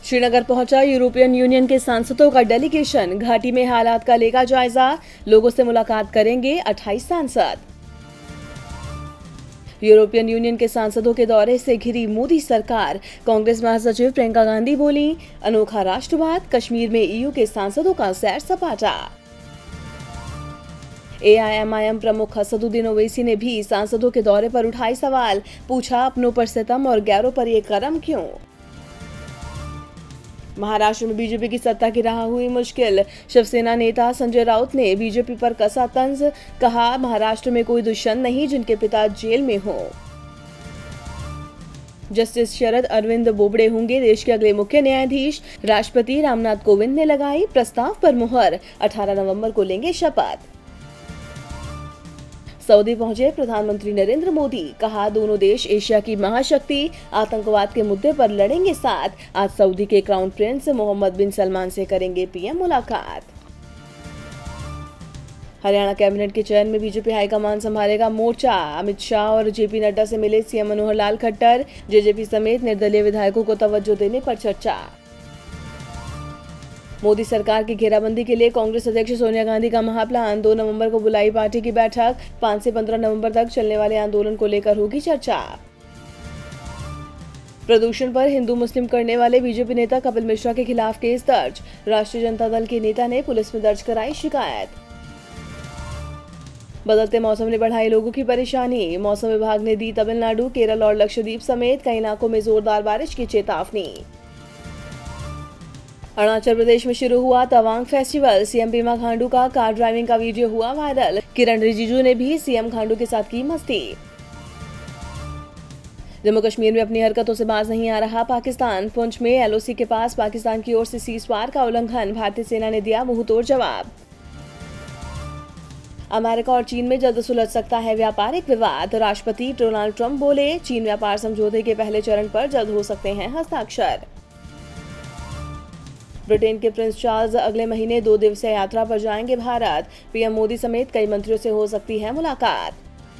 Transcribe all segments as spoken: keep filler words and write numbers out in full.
श्रीनगर पहुंचा European union के सांसदों का डेलीगेशन। घाटी में हालात का लेगा जायजा। लोगों से मुलाकात करेंगे अट्ठाईस सांसद। यूरोपियन यूनियन के सांसदों के दौरे से घिरी मोदी सरकार। कांग्रेस महासचिव प्रियंका गांधी बोली, अनोखा राष्ट्रवाद। कश्मीर में ईयू के सांसदों का सैर सपाटा। एआईएमआईएम प्रमुख असदुद्दीन ओवैसी ने भी सांसदों के दौरे पर उठाए सवाल। पूछा, अपनों पर सितम और गैरों पर ये करम क्यों। महाराष्ट्र में बीजेपी की सत्ता की राह हुई मुश्किल। शिवसेना नेता संजय राउत ने बीजेपी पर कसा तंज। कहा, महाराष्ट्र में कोई दुष्यंत नहीं जिनके पिता जेल में हो। जस्टिस शरद अरविंद बोबड़े होंगे देश के अगले मुख्य न्यायाधीश। राष्ट्रपति रामनाथ कोविंद ने लगाई प्रस्ताव पर मुहर। अठारह नवंबर को लेंगे शपथ। सऊदी पहुंचे प्रधानमंत्री नरेंद्र मोदी। कहा, दोनों देश एशिया की महाशक्ति। आतंकवाद के मुद्दे पर लड़ेंगे साथ। आज सऊदी के crown prince Mohammed bin Salman से करेंगे पीएम मुलाकात। हरियाणा कैबिनेट के चयन में बीजेपी हाईकमान संभालेगा मोर्चा। अमित शाह और जेपी नड्डा से मिले सीएम मनोहर लाल खट्टर। जेजेपी समेत निर्दलीय विधायकों को तवज्जो देने पर चर्चा। मोदी सरकार की घेराबंदी के लिए कांग्रेस अध्यक्ष सोनिया गांधी का महाप्लान। दो नवंबर को बुलाई पार्टी की बैठक। पाँच से पंद्रह नवंबर तक चलने वाले आंदोलन को लेकर होगी चर्चा। प्रदूषण पर हिंदू मुस्लिम करने वाले बीजेपी नेता कपिल मिश्रा के खिलाफ केस दर्ज। राष्ट्रीय जनता दल के नेता ने पुलिस में दर्ज कराई शिकायत। बदलते मौसम ने बढ़ाई लोगों की परेशानी। मौसम विभाग ने दी तमिलनाडु, केरल और लक्षद्वीप समेत कई इलाकों में जोरदार बारिश की चेतावनी। अरुणाचल प्रदेश में शुरू हुआ तवांग फेस्टिवल। सीएम पेमा खांडू का कार ड्राइविंग का वीडियो हुआ वायरल। किरण रिजिजू ने भी सीएम खांडू के साथ की मस्ती। जम्मू कश्मीर में अपनी हरकतों से बाज नहीं आ रहा पाकिस्तान। पुंछ में एलओसी के पास पाकिस्तान की ओर से सीजफायर का उल्लंघन। भारतीय सेना ने दिया मुंहतोड़ जवाब। अमेरिका और चीन में जल्द सुलझ सकता है व्यापारिक विवाद। राष्ट्रपति डोनाल्ड ट्रंप बोले, चीन व्यापार समझौते के पहले चरण पर जल्द हो सकते हैं हस्ताक्षर। ब्रिटेन के प्रिंस चार्ल्स अगले महीने दो दिवसीय यात्रा पर जाएंगे भारत। पीएम मोदी समेत कई मंत्रियों से हो सकती है मुलाकात।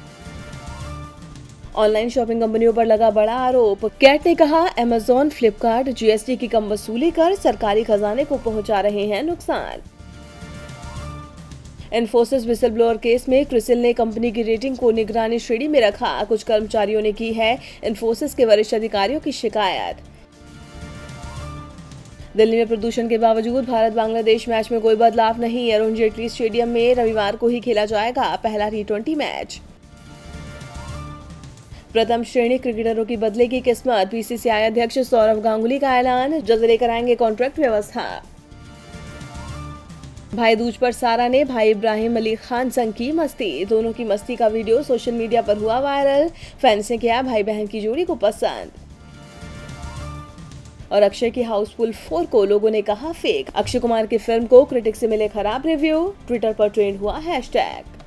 ऑनलाइन शॉपिंग कंपनियों पर लगा बड़ा आरोप। कैट ने कहा, अमेजॉन, फ्लिपकार्ट जीएसटी की कम वसूली कर सरकारी खजाने को पहुंचा रहे हैं नुकसान। इन्फोसिस विसल ब्लोअर केस में क्रिसिल ने कंपनी की रेटिंग को निगरानी श्रेणी में रखा। कुछ कर्मचारियों ने की है इन्फोसिस के वरिष्ठ अधिकारियों की शिकायत। दिल्ली में प्रदूषण के बावजूद भारत बांग्लादेश मैच में कोई बदलाव नहीं। अरुण जेटली स्टेडियम में रविवार को ही खेला जाएगा पहला टी ट्वेंटी मैच। प्रथम श्रेणी क्रिकेटरों की बदलेगी किस्मत। बीसीसीआई अध्यक्ष सौरव गांगुली का ऐलान। जल्द लेकर आएंगे कॉन्ट्रैक्ट व्यवस्था। भाई दूज पर सारा ने भाई इब्राहिम अली खान संग की मस्ती। दोनों की मस्ती का वीडियो सोशल मीडिया पर हुआ वायरल। फैंस ने किया भाई बहन की जोड़ी को पसंद। और अक्षय की हाउसफुल फोर को लोगों ने कहा फेक। अक्षय कुमार की फिल्म को क्रिटिक्स से मिले खराब रिव्यू। ट्विटर पर ट्रेंड हुआ हैशटैग।